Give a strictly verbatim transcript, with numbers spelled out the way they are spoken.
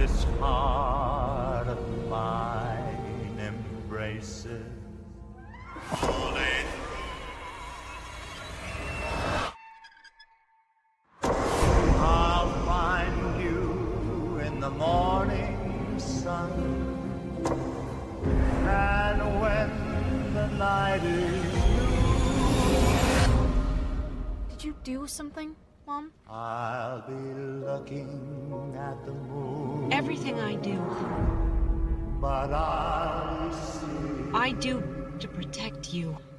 this heart of mine embraces. I'll find you in the morning sun, and when the night is new. Did you do something, Mom? I'll be looking at the moon. Everything I do, But I see I do to protect you.